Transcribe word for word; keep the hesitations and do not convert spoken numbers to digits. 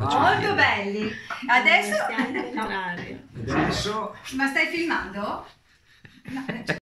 Molto belli. Adesso... Stiamo in Adesso Ma stai filmando? No.